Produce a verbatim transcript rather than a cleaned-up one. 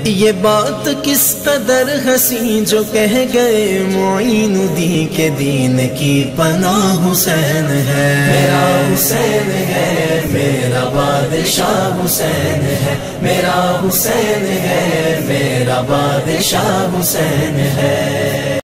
ये बात किस कदर हसी जो कह गए मोइनुद्दीन के दीन की पनाह हुसैन है। मेरा हुसैन है मेरा बादशाह हुसैन है, मेरा हुसैन है मेरा बादशाह हुसैन है।